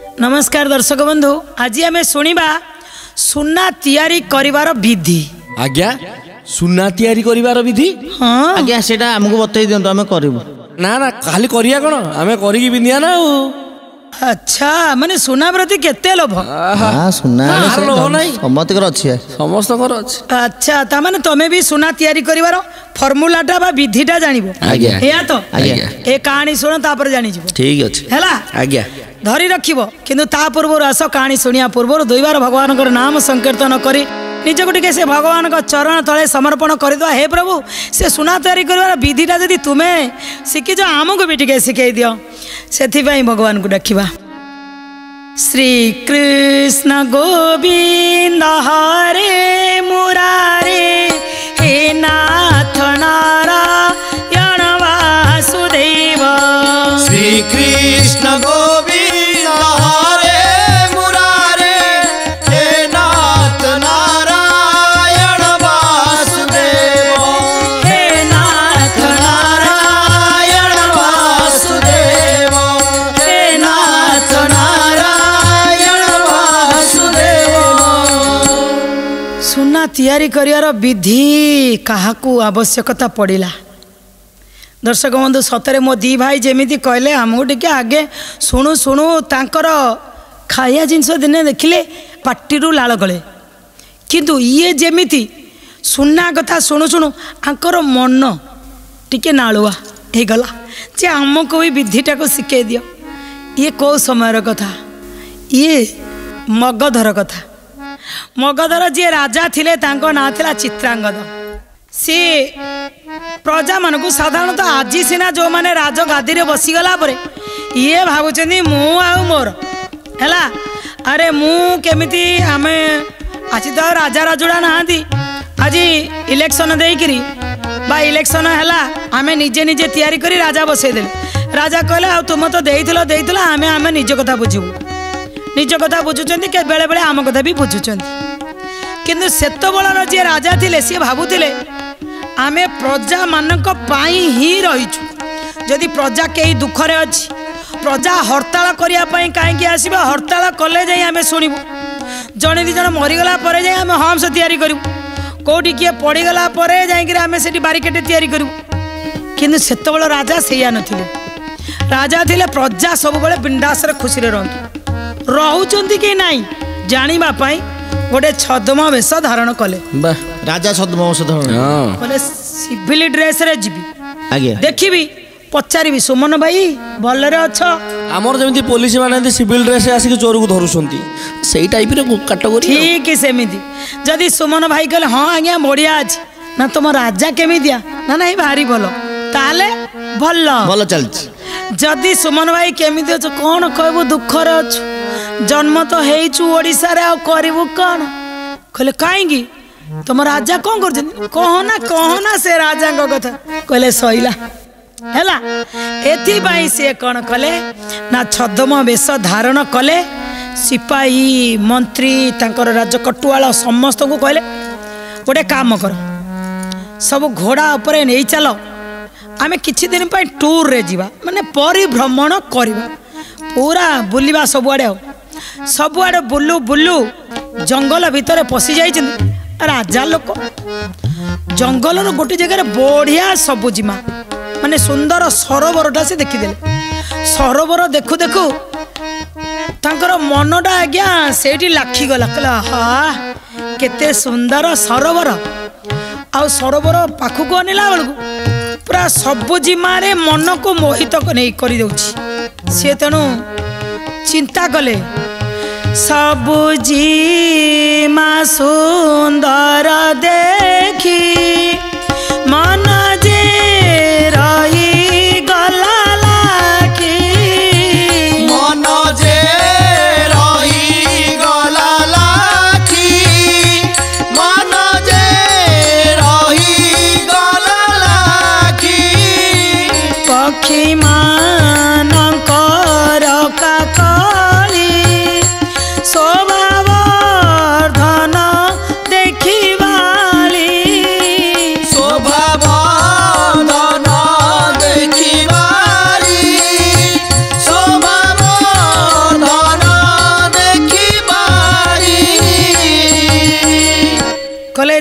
नमस्कार दर्शक बंधु, आज आम शुणा सुना तैयारी करिवार विधि। आज्ञा सुना तैयारी करिवार विधि? हाँ आज्ञा सेटा हमको बतई दियंतु आमे करबो। ना ना खाली करिया कोन आमे करिकी बिंदिया ना। अच्छा माने सुना प्रति केते लोभ? हां सुना समस्त अच्छी है, समस्त अच्छी। अच्छा ता माने तमे भी सुना तैयारी करिवार फॉर्मूलाटा बा विधिटा जानिबो। आज्ञा एया तो आज्ञा ए कहानी सुनो तापर जानि जिवो। ठीक अछि हैला आज्ञा धरी रखिबो, किंतु ता पूर्व आस कहानी सुनिया पूर्व दुईबार भगवान को नाम संकीर्तन करी निजको टिके से भगवान का चरण तले समर्पण करदो। हे प्रभु से सुना तैयारी करिवार विधिटा जदि तुमे शिखि जो आमको भी टिके शिखै दियो, सेथिबाई भगवान को डाकिबा। श्री कृष्ण गोविंद हरे मुरारे, हे नाथ नारायण वासुदेव। श्री कृष्ण गोविंद हरे मुरारे, हे नाथ नारायण वासुदेव। हे नाथ नारायण वासुदेव, हे नाथ नारायण वासुदेव। सुना तैयारी करियार विधि काहाकू आवश्यकता पड़िला? दर्शक बंधु सतरे मो दी भाई जेमिति कहले हमको टिके आगे शुणु शुणु तांकर खाया जिनस दिने देखिले पाटिरू लाल गले, किंतु ये जेमिति सुना कथा शुणु शुणु आंकर मन टिके नालुआ हे गला जे हमको भी विधिटा को शिखे दियो। ये कौ समय कथा? ये मगधर कथा। मगधर जे राजा थिले तांको ना थिला चित्रांगद। सी प्रजा मान को साधारणतः आज सीना जो माने राज गादी रे बसीगला परे ये भावुचंदी मु आ मोर हैला, अरे मु केमिति आमे आज तो राजा राजुड़ा नहांती, आज इलेक्शन देकरी बा इलेक्शन हैला आमे निजे निजे तैयारी करी राजा बसई देले। राजा कहले आ तुम तो देइथिलो देइथिलो आमे आमे निज कथा बुझिबु। निज कथा बुझुचंदी के बेले बेले आम कथा भी बुझुचंदी, किंतु सेतबेलर जे राजा थिले सी भाबुथिले आमे प्रजा मानक पाई ही रहीचु। जदि प्रजा कई दुखरे अछि, प्रजा हड़ताल करिया पाई काहेकि आसीबा, हड़ताल कले जाई आमे सुनिबु। जणे दि जण मरिगला परे जाई आमे हम्स तैयारी करिबु, कोठी किए पड़ीगला परे जाई कि आमे सेठी बारिकेड तैयारी करिबु। किंतु सेतबेल राजा सेया नथिले। राजा थिले प्रजा सब बेले बिंदास रे खुशी रे रहंतु, रहउचंती कि नाही जानिबा पाई गोटे छद्म वेश धारण कले। राजा छद्म वेश धारण कले सिविल ड्रेस रे जीवी। आज्ञा देखिबी पचारिबी सुमन भाई भलरे अछ? आमर जेमिति पुलिस माने सिविल ड्रेस आसिक चोर को धरुसंती सेही टाइप रे कैटेगरी। ठीक सेमिति जदि सुमन भाई कहले हां आज्ञा बढ़िया अछि ना तुम राजा केमितिया ना नहीं भारी भलो ताले भल भल चलछि। जदि सुमन भाई केमिति अछ कोन कहबो दुखरे अछ, जन्म तो हेइचु ओडिसा रे आ करबो कोन? कहले काहेकि तुम राजा कौन कर कहना से राजा को कथा कहले सईला हैला। एथि बाई से कौन कले ना छद्म वेश धारण कले। सिपाही मंत्री तांकर राज कटुआल समस्त को कहले गोटे काम कर, सब घोड़ा उपरे नहीं चल, आमे किछि दिन पर टूर रे जीवा माने परिभ्रमण करबा, पूरा बुलिबा सबुआड़े बुलू बुलू जंगल भितर पशि जाई। राजा लोक जंगल गोटे जगह बढ़िया सबुजिमा माने सुंदर सरोवरटा से देखीदेले। सरोवर देखु देखु तांकर मनटा आज्ञा सेठी लाखी गला, कहला हा केते सुंदर सरोवर। आ सरोवर पाखु अनिला बेलू पूरा सबुजिमा रे मन को मोहित नहीं कर दउछि। से तेणु चिंता कले सबुजी मा सुंदर देखी मन जे रही गला लाखी, मन जे रही गला लाखी, मन जे रही गला लाखी। पक्षी मानकर काकली शोभावर्धन देखिबाली,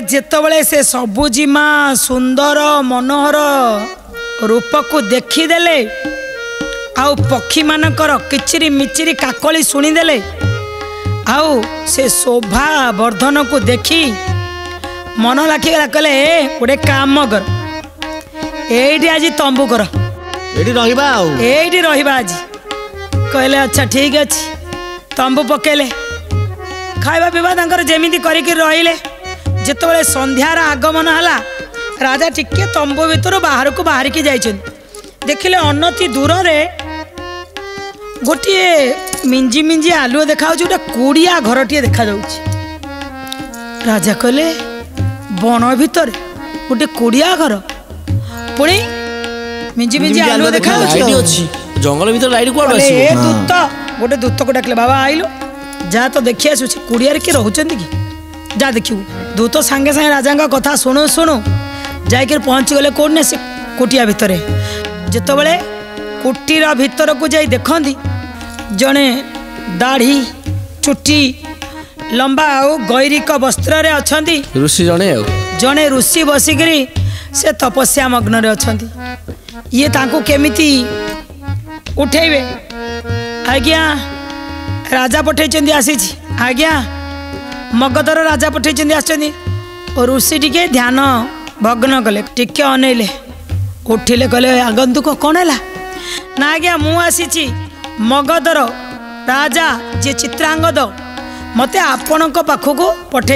जेतबले से सबुजिमा सुंदर मनोहर रूप को देखीदेले आउ पक्षी मानकर किचिरी मिचिरी काकली शुणीदेले आउ से शोभा वर्धन को देखी मन लाखिगला कहले गोटे काम कर एठी आज तंबू कर एठी रहिबा आज कहले अच्छा ठीक अच्छे तंबू पकेले खाଇବା ପିଇବା ତାଙ୍କର ଯେମିତି କରିକି ରହିଲେ ଯେତେବେଳେ ସନ୍ଧ୍ୟାର ଆଗମନ ହେଲା ରାଜା ଟିକେ ତମ୍ବୁ ଭିତରୁ ବାହାରକୁ ବାହାରିକି ଯାଇଛନ୍ତି ଦେଖିଲେ ଅନତି ଦୂରରେ ଗୋଟିଏ ମିଞ୍ଜି ମିଞ୍ଜି ଆଲୁଅ ଦେଖାଯାଉଛି ଗୋଟେ କୁଡ଼ିଆ ଘରଟିଏ ଦେଖାଯାଉଛି ରାଜା କହିଲେ ବଣ ଭିତରେ ଗୋଟେ କୁଡ଼ିଆ ଘର ପୁଣି ମିଞ୍ଜି ମିଞ୍ଜି ଆଲୁଅ ଦେଖାଯାଉଛି ଜଙ୍ଗଲ ଭିତରେ ଲାଇଟ୍ କୁଆଡେ ଆସିବ ଏ ଦୂତ ଗୋଟେ ଦୂତକୁ ଡାକିଲେ ବାବା ଆଇଲୁ जा तो देखी आसु कुड़िया किए रोचंती कि जा देखू दूत सांगे सांगे राजा कथा शुणु शुणु जाकर पहुँची गले कौन से कुटिया भितर जिते बड़े कुटीर भितर को जाई देखती जड़े दाढ़ी चुटी लंबा आउ गैरिक वस्त्र अच्छा ऋषि जड़े ऋषि बसिकी से तपस्या मग्न अच्छा ये केमिति उठेबे आज्ञा राजा पठे आसी आज्ञा मगधर राजा पठे ऋषि टिके ध्यान भग्न कले टिके अनेले उठिले कहले आगंतुक कौन है ना आज्ञा मुझी मगधर राजा जे चित्रांगद मते आपण पाखक पठे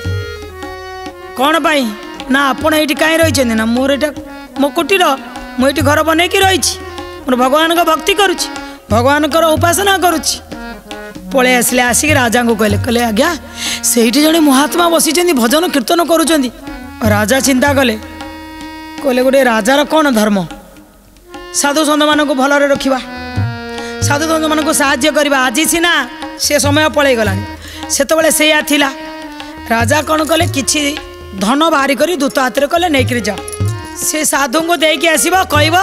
कौन पाई ना आपण ये कहीं रही ना मोर ये मो कुटीर मुझे घर बनईकी रही मोर भगवान का भक्ति करुच्ची भगवान उपासना करुच्ची पलि आसिले आसिक राजा को कहले कहले आज्ञा से जड़े महात्मा बसी भजन कीर्तन करुँच राजा चिंता कले कहले गोटे राजार कौन धर्म साधु सन्त मान को भलरे रखा साधु सन्त मान को साहाय्य करवा आज सीना से समय पलि गला से से राजा कौन कले किछि धन बाहरी करी दूत हाथ में कले नहीं जाओ से साधु को देकी आसब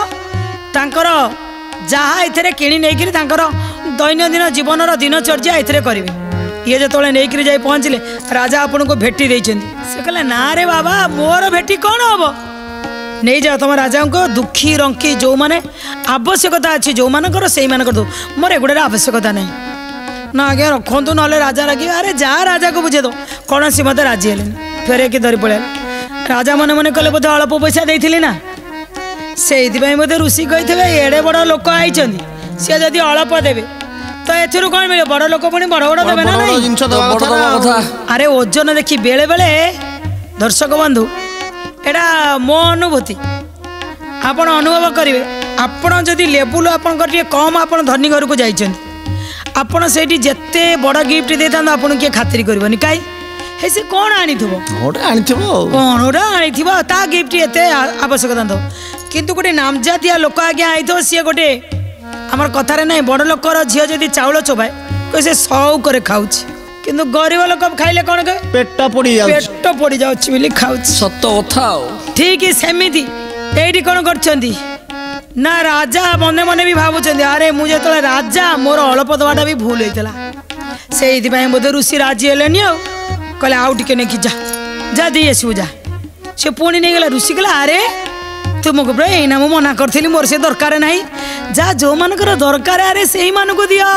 कह जहाँ ये किणी नहीं दैनंदिन जीवन दिनचर्या ये करेंगे ये जो नहीं जाए पहुँचले राजा आपन को भेटी देते से कहले ना रे बाबा मोर भेटी कौन हम नहीं जाओ तुम राजा को दुखी रंकी जो मैंने आवश्यकता अच्छी जो मानकर से दो मोर एगुड़े आवश्यकता नहीं ना आज्ञा रखु ना राजा लगे अरे जा राजा को बुझे दो कौन सी मत राजी है फेरे कि धरी पड़े राजा मन मन कले बोधे अल्प पैसा देती ना से बोधे ऋषि कही एड़े बड़ लोक आई सी जदि अल्प देवे तो एथुरु कौन मिले बड़ लोक पुणी बड़ बड़ देवे ना नहीं अरे ओजन देखी बेले बेले दर्शक बंधु एटा मो अनुभूति आपण अनुभव करेंगे आपण जदि लेवल आपण कम आपण धनी घर को जाइए आपण से जिते बड़ गिफ्ट दे था आपन किए खातिर करनी कहीं हे से कौन आनीथिबो कौन गोटे आनीथिबो ता गिफ्ट एते आवश्यकता दो किंतु गोटे नामजातिया लोक आज्ञा आई तो सी गोटे आमर कथार ना बड़ लोकर झील जदि चाउल चोबाए कोई से सौक खाऊँ किंतु गरीब लोक खाइले कौन कहे पेट पड़ी जाऊँ खाऊ सत कथा ठीक सेमती ये कौन कर ना राजा मने मने भी भावुं अरे मुझे जो राजा मोर अल्प दवाटा भी भूल होता से बोधे ऋषि राजी है कहले आउ टे नहीं जा जा दे आसू जा से पुणी नहीं गला ऋषि कहला अरे तुमको पूरा यही मुझे मना करी मोर से दरकार ना जा जो मानकर दरकार अरे से मानक दियो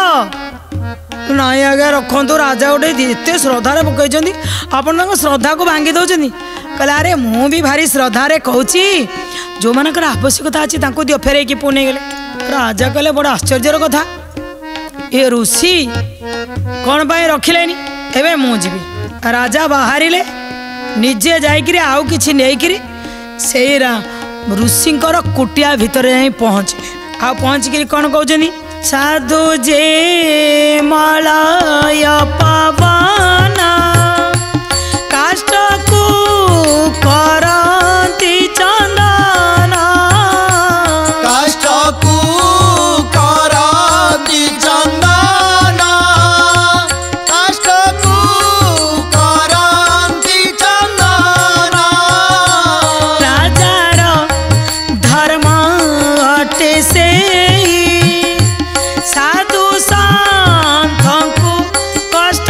नाई आज्ञा रखु राजा गोटे एत श्रद्धार पकई आपन श्रद्धा को भांगी दौरान कहले अरे मु भी भारी श्रद्धार कहूँ जो मानकर आवश्यकता अच्छी दियो फेरे कि पुणे गले राजा कहले बड़ा आश्चर्यर कथा ये ऋषि कौन पाई रखिलेनी एवं मुझी राजा बाहर निजे जाकि आउ कि नहीं से ऋषिंकर कुटिया भितर जाई पहुँचे आ पहुँचिक कौन कहते साधु जे मलय पवना काष्ठ को करती चंदना काष्ठ को करती चंदना काष्ठ को करती चंदना राजार धर्म अटे से साधु संत को कष्ट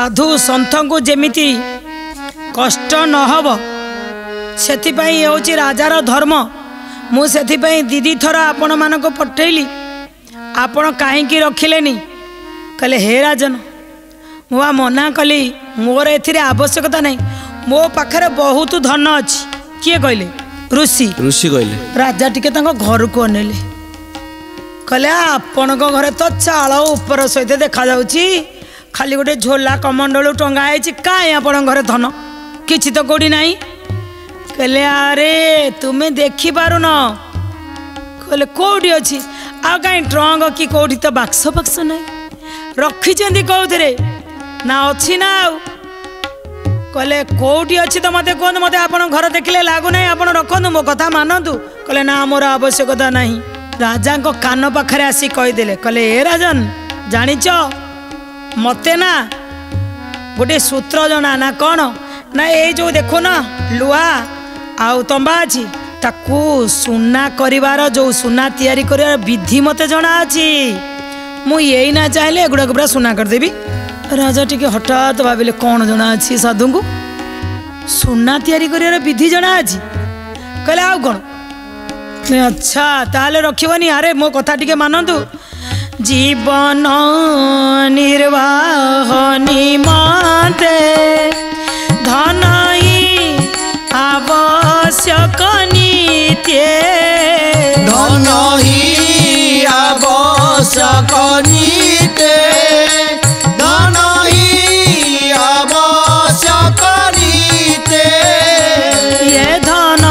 साधु सन्थ को जेमिति कष्ट नहब सेथिपाई होची राजार धर्म। मु सेथिपाई दीदी थर आपण मानको पठेली आपण काहींकी रखिलेनी कहले हे राजन मुआ मना कली मोर एथिरे आवश्यकता नहीं मो पाखरे बहुत धन अछि। किए कहले ऋषि कहले राजा टिके तांको घर को अनेले कहले आपण को घरे तो चाळ ऊपर सहित देखा जाउची खाली गोटे झोला कमंडलू टंगा है काई आपण घरे धन किछि तो कोडी नाही। कहले अरे तुम्हें देखी पारुन कहले कोडी अछि आ काई ट्रंग कि कोडी तो बाक्स बाक्स नाही रखी चंदी कौथरे ना अछि ना कहले कोडी अछि तो मते कोन मते आपण घर देखले लागु नाही आपण रखनु मो कथा मानतु कहले ना मोर आवश्यकता नाही। राजा को कान पाखरे आसी कहि देले कहले ए राजन जानिच मते ना गोटे सूत्र जना ना कौन ना ये जो देखो ना लुआ आउ तंबा अच्छी ताकू सुना करिवार जो सुना तैयारी करिवार विधि मते जना अच्छी मु यही ना चाहले एगुड़ा पूरा सुना करदेवी। राजा टिके हठात भाविले कौन जना अच्छी साधु को सुना तैयारी करिवार विधि जना अच्छी कहले आउ कौन अच्छा ताले रखिबनी अरे मो कथा टिके मानतु जीवन निर्वाह निमते धन ही आवश्यक नित्य धन ही आवश्यक नित्य धन ही आवश्यक नित्य ये धन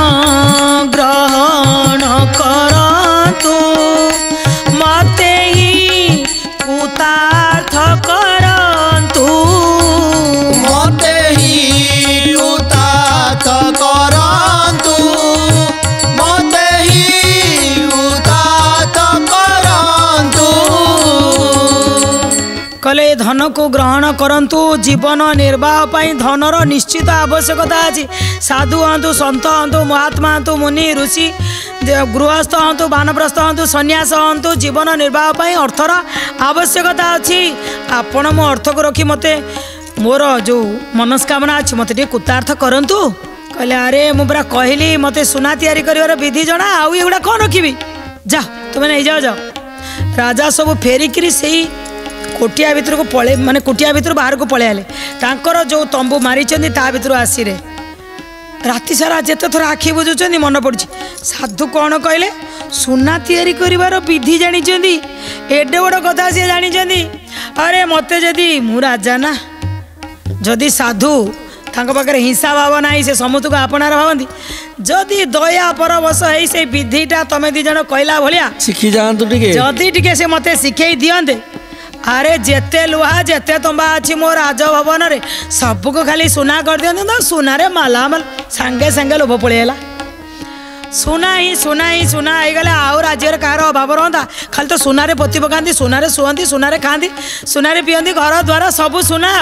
ग्रहण करतु मते ही उतार्थ करतु मते ही उतार्थ करतु मते ही उतार्थ करतु। कले धन को ग्रहण करंतु जीवन निर्वाह पाई धनर निश्चित आवश्यकता अछि। साधु हंतु संत हंतु महात्मा हंतु मुनि ऋषि गृहस्थ हंतु वानप्रस्थ हंतु सन्यास हंतु जीवन निर्वाह पाई अर्थर आवश्यकता अछि। आपण मो अर्थ को रखी मते मोर जो मनस्कामना अछि मते टे कृतार्थ करंतु कहले अरे मु पूरा कहली मते सुना तैयारी करिवार विधि जणा आउ एगुडा कोन रखिबी जा तुमे नै जाओ जाओ। राजा सब फेरिकिरी सेही कोटिया भितर को पळे माने कोटिया भितर बाहर को पळे आले तांकर जो तंबू मारी चंदी ता भितर आसी रे राति सारा जेते थोर आखि बुझुचंदी मन पड़छि। साधु कौन कहले सुना तैयारी करिवार विधि जानी चंदी एडे बड़ कथा से जानी चंदी। अरे मते जदी मु राजा ना जदी साधु तांको पाखरे हिंसा भाव नाही से समस्त को आपनार भावंती जदी दया परवश हेई से विधिटा तमे दी जण कहला भलिया शिखी जांतु टिके जदी टिके से मते सिखेई दियंते अरे जेते लुहा जेते तंबा अच्छी मो राजभवन रे सबको खाली सुना कर दियंते तो सुना रे मालामाल सांगे सांगे लोभ पळेला सुना ही आई गले आउ राज्यर कार अभाव रहा खाली तो सुनारे पोती पकाती सुनारे शुअंती सुनारे खाती सुनारे पियंती घर द्वार सबू सुना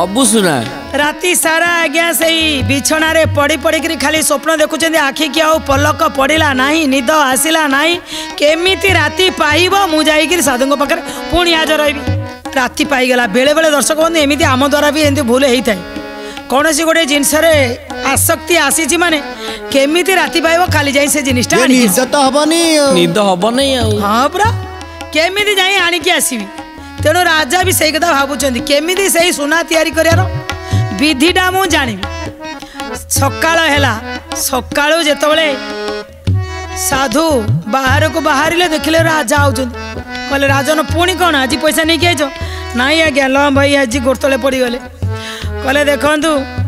राति सारा आज्ञा से बिछणारे पड़ी पड़ी खाली स्वप्न देखुं आखि की आउ पलक पड़ा ना निद आसला ना केमिति राति पाइब मुझे साधु पाखे पुणी आज रही राति पाईगला बेले बेले दर्शक बंधु एमती आम द्वारा भी एमती भूल होता है कौन सी गोटे जिनस आसक्ति आसी माने केमिति राति पाइब खाली जाई से जिनिसटा निद हबनी हाँ पूरा केमिति जाई आनिकी आसीबी तेणु राजा भी सही कथा भावुं केमिति सही सुना तैयारी करार विधिटा मु जानी सकाळ हैला सकाळू जेतबेले साधु बाहर को बाहर देखिले राजा आउछन कहले राजन पुणी कौन आज पैसा नहीं आइज नाई आज्ञा ल भाई आज गोड़तले पड़गले कहले देखु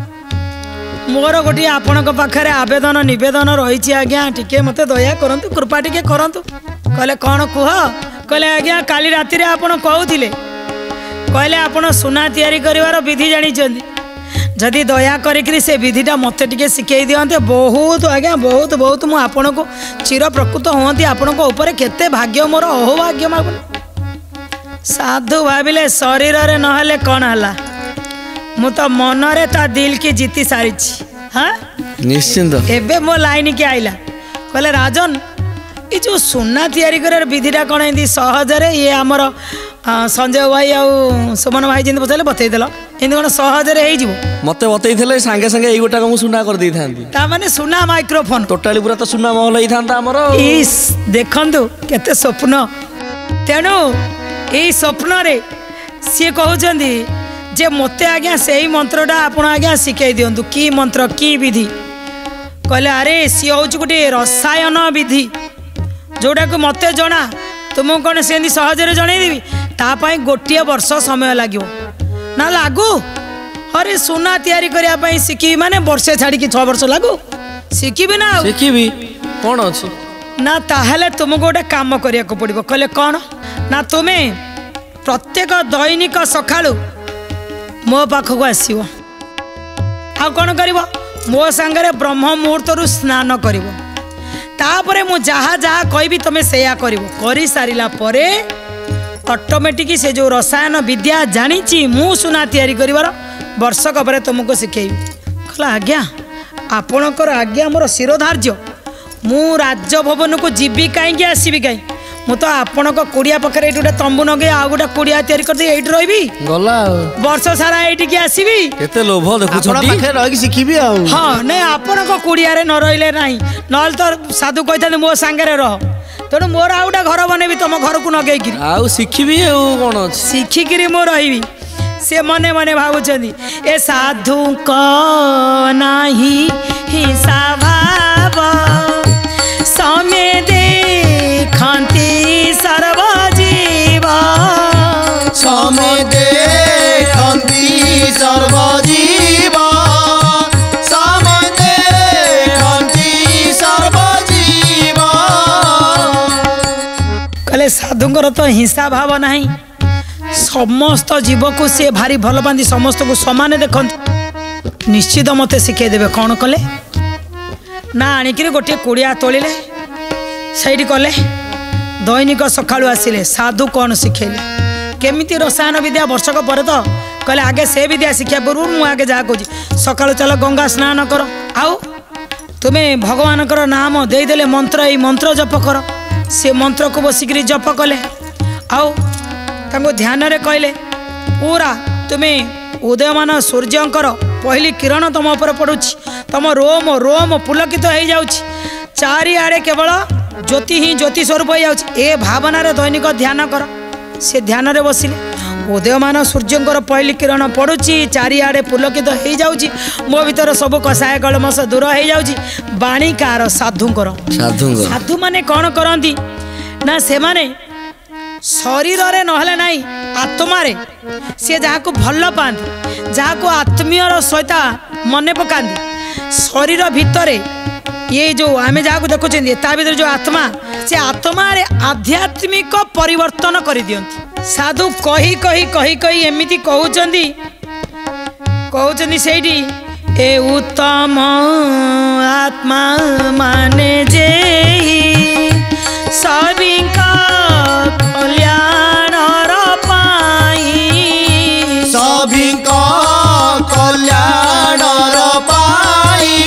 मोर गोटे आपण पाखे आवेदन नवेदन रही आज्ञा टिके मत दया करंतु कृपा टिके करंतु कहले कौन कुह कहले आज्ञा काली राति रे आपण कहूथिले कहले आपण सुना तैयारी करिवार विधि जानी जदि दया करी से विधिटा मत टिके शिखई दियंते बहुत आज्ञा बहुत बहुत मु आपण को चिर प्रकृत होती आपण को ऊपर केते भाग्य मोर अहोभाग्य मागुन साधु भाविले शरीर रे नहले कौन हला मु तो मन रे ता दिल की जीती सारी हाँ निश्चिंत एबे मो लाइन के आइला कहले राजन ये जो सुना तैयारी कर विधिटा कौन एमती सहजरे ये आमर संजय भाई आउ सुमन भाई जी पचारे बतईदेल एमती कौन सहजरे हो मत बतई सांगे सांगे यही गोटा मुझे सुना कर ताने सुना माइक्रोफोन टोटाली पूरा तो सुना महल होता आमर इस देखंतु केते स्वप्न तेणु यही स्वप्न रे सी कहते जे मते आज्ञा से ही मंत्रटा आपण आज्ञा शिखाई दिंतु कि मंत्र कि विधि कहले अरे सी हूँ गोटे रसायन विधि जोटा को मते जना तुमको कौन से सहजरे जनईदेवी तापाई गोटे वर्ष समय लगे ना लागू अरे सुना तैयारी करने शिखी माने वर्षे छाड़ी 6 वर्ष लागू शिखी ना शिखी कौन अच्छी ना ताहले तुमको गोटे काम करने को पड़ो कहले कौन ना तुम्हें प्रत्येक दैनिक सकाळु मो पाखक आसो आ कौन कर मो सांगरे ब्रह्म मुहूर्त स्नान कर तापरे मु जहाँ जहाँ कहबी तुम सेया कर सारा ऑटोमेटिक से जो रसायन विद्या जानी मु सुना तैयारी करिवार वर्षक पर तुमको शिखेबी कहला आज्ञा आपणकर आज्ञा मोर शिरोधार्य मु राजभवन को जीवी कहीं आसबि कहीं मु तो आपण को कुड़िया पाखे गोटे तंबू नगे आ गोटे कुड़िया तैयारी कर दे एठी रही गला वर्ष सारा एठी आसबि केते लोभ देखु पाखे रही शिखिबी आ हाँ नहीं आपण को कुड़िया रे न रहिले नहीं नल तो साधु कहते मो सांगे रह तेणु मोर आ गोटे घर बनैबी तुम घर को नगे शिखी कौन शिखिकी मो रही से मने मने भावुं ए साधु को नाही हिसाब समय देखती सर्वजीव समय देखती सर्वजीव समय देखती सर्वजीव कहले साधुंकर तो हिंसा भाव नहीं समस्त जीव को सी भारी भल पाती समस्त को समान देखते निश्चित मते शिखे देवे कौन कले ना आणिक गोटे कुड़िया तोलिले सही कले दैनिक सकाळु आसिले साधु कौन शिखेले केमिति रसायन विद्या वर्षक पर तो कहले आगे से विद्या शिक्षा पूर्व मु आगे जहाँ कहूँ सकाळु चल गंगा स्नान कर आउ तुम्हें भगवान नाम देदेले मंत्र यही मंत्र जप कर से मंत्र को बसिक जप कले आउ ध्यान रे कहले पूरा तुम्हें उदयमान सूर्यंकर पहली किरण तुम उपर पड़ुछि तुम रोम रोम पुलकित हो जाउछि चारिआडे केवल ज्योति ही ज्योति स्वरूप हो जाउछि ए भावनार दैनिक ध्यान कर से ध्यान रे बसिले उदयमान सूर्यंकर पहली किरण पड़ुछि चारिआडे पुलकित हो जाउछि मो भीतर सब कषाय कलमस दूर हो जाउछि बाणी कार साधुंकर साधु माने कौन करंती ना से माने शरीर रे नहले नहीं आत्मा रे सी जहाँ को भल पाती जहाँ को आत्मीय सहित मन पकाती शरीर भितर ये जो आमे जहाँ को देखुं ता भीतर जो आत्मा से आत्मा रे आध्यात्मिक परिवर्तन कर दियंती साधु कही कही कही कही एमिति कहउचंदी सेठी ए उत्तम आत्मा माने जे सबिका कल्याण पाई सबिका कल्याण पाई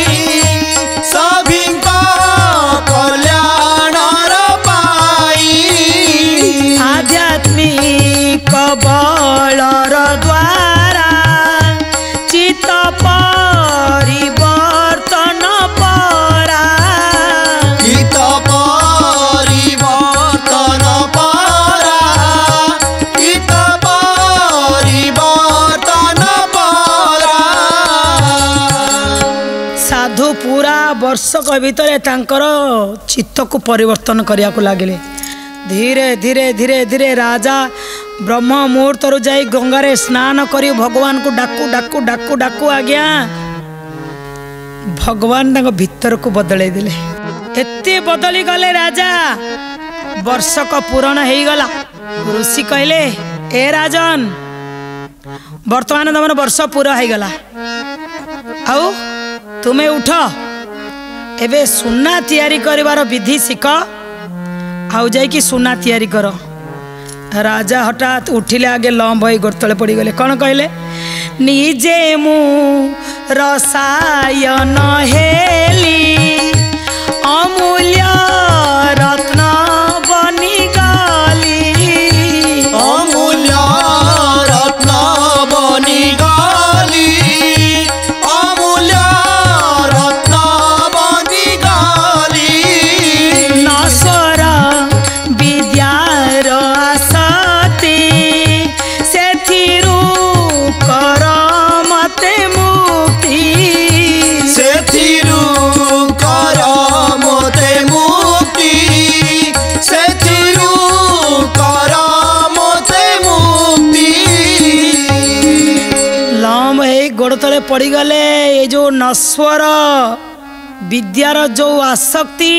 सबिका कल्याण पाई आध्यात्मिक बलर द्वारा चित्त परिवर्तन परा चित्त परिवर्तन परा चित्त परिवर्तन परा साधु पूरा वर्षक भितर तांकर चित्त को परिवर्तन करिया को लागले धीरे धीरे धीरे धीरे राजा ब्रह्म मुहूर्त जाई गंगारे स्नान करी भगवान को डाकू डाकू डाकू डाकू आज्ञा भगवान तांको भीतर को बदले दिले एते बदली गले राजा वर्षक पूरण हो गला ऋषि कहले ए राजन वर्तमान तुम वर्ष पूरा हो गला आउ तुम्हें उठ एबे सुना तैयारी करिवार विधि शिख आउ जाइकी सुना तैयारी कर राजा हठात उठिले आगे लंब हो गोरतले पड़ी गले कौन कहले निजे मु रसायन हेली अमूल्य रत्न बनी गली अमूल्य रत्न बनी गली तले पड़गले ये जो नश्वर विद्यार जो आसक्ति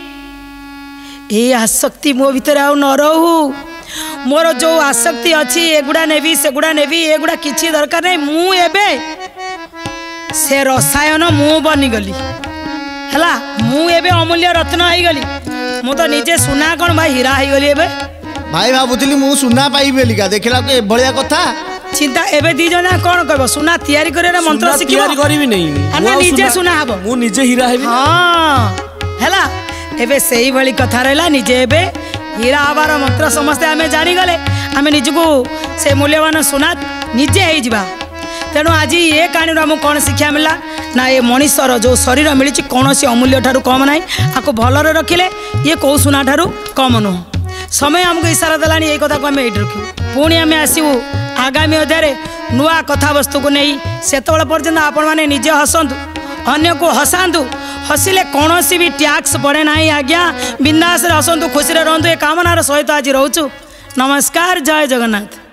ये आसक्ति मो भीतर आउ न रहू मोर जो आसक्ति अच्छी एगुड़ा नेबी सेगुड़ा नेबी एगुड़ा किसी दरकार नहीं मु एबे से रसायन मु बनीगली है मु एबे अमूल्य रत्न होगली मु तो निजे सुना कौन भाई हीरा होगली एबे भाई भावुली मु सुना पाइबी बोलिका देखला के भलिया कथा चिंता एबे दी जना कौन कहबो सुना तैयारी करे मंत्र शिखिबो तैयारी करबी नहीं अन्ना निजे सुना हबो मु निजे हीरा हेबी हां हैला एबे सेही भली कथा रहला निजे एबे हीरा हबार मंत्र समस्ते आमे जानी गले आमे निजको से मूल्यवान सुना निजे हे जिबा तेणु आज ये कहानी आमको कौन शिक्षा मिला ना ये मनीषर जो शरीर मिली कौन सी अमूल्य ठारू कम ना आपको भलरे रखिले ये कौ सुना ठारू कम नुह समय आमको इशारा देलानी ये कथा को आम ये रखू पुणी आम आसबू आगामी अध्याय नुआ कथा वस्तु को नहीं से पर्यटन आपण मैंने निजे हसतु अन्य को हसातु हसिले कौन सी भी टैक्स पड़े ना आज्ञा बिंदास हसतु खुशी रहतु ये कामनार सहित आज रोचु नमस्कार जय जगन्नाथ।